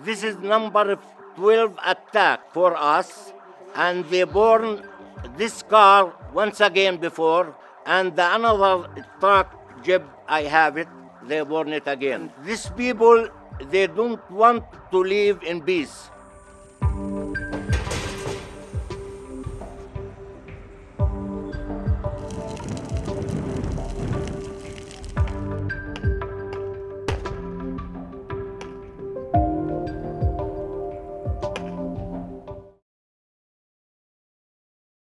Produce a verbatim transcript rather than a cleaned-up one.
This is number twelve attack for us, and they born this car once again before, and the another truck, Jeep, I have it, they born it again. These people, they don't want to live in peace.